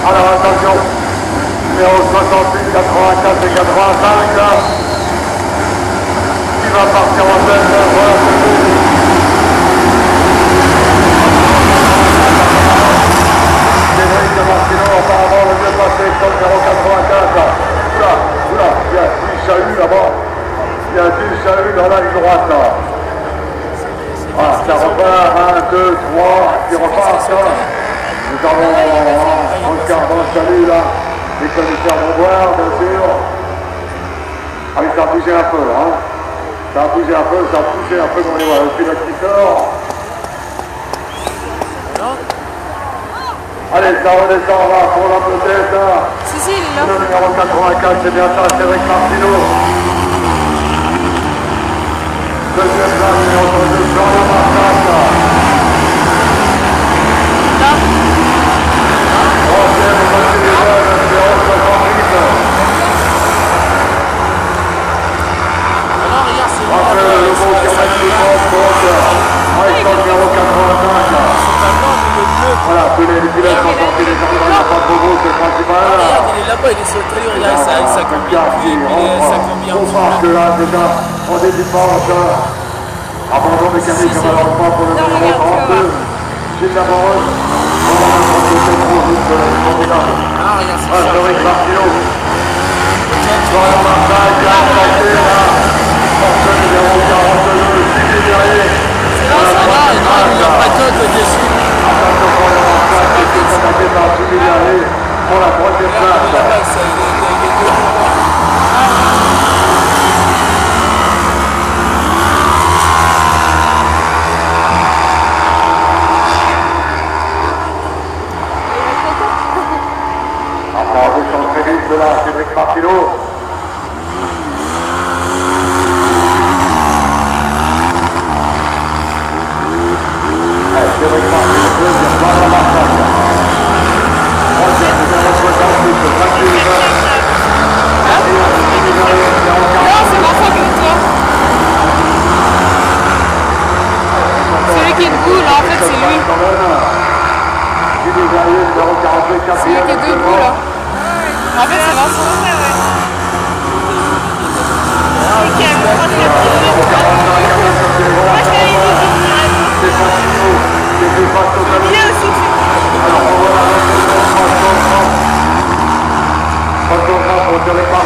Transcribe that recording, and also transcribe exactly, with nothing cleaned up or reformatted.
Alors attention, numéro soixante-huit, quatre-vingt-quatre et quatre-vingt-cinq, là. Qui va partir en tête, là, voilà, c'est bon. Cédric Martino, apparemment, le mieux passé, comme numéro quatre-vingt-quatre, là. Oula, oula, il y a dix chahuts là-bas. Il y a dix chahuts dans la ligne droite, là. Voilà, ça repart, un, deux, trois, qui repart, ça. Nous avons Oscar Van Salut là, les commissaires vont voir, bien sûr. Ah oui, ça a bougé un peu là, hein. Ça a bougé un peu, ça a poussé un peu dans les voies. Le pilote qui sort. Allez, ça redescend là pour la peut-être. Si, si, il est là. Le numéro quatre-vingt-quatre, c'est bien ça, Cédric Martino. Deuxième place, numéro trente-deux, Florian Martin. Là. Voilà, tous les pilotes sont sortis des jardins, il n'y a pas de bobo, c'est le principal. Regarde, il est là-bas, il est sur le tali, regarde ça, avec sa combien de pieds, sa combien de parce que là, déjà, on débute abandon mécanique, malheureusement, pour le numéro trente-deux, Gilles Lamoreuse. Ah, regarde ça. Ah, Cédric Martino. Florian Martin, qui a attaqué là. Porte numéro quarante-deux, Sylvie Derrier. C'est là, ça va, il n'y a pas de cote dessus. Attention Florian Martin, qui est attaqué par Sylvie Derrier pour la troisième place. Là-bas, ça, il est deux. De là, Cédric Martino. Allez, Cédric Martino, deuxième, Florian Martin. Troisième, numéro soixante-huit, vingt-huit. Non, c'est ma faute de toi. Celui qui est debout, là, en fait, c'est lui. C'est lui qui est debout, là. En fait, c'est Vincent. Photographe, on dirait pas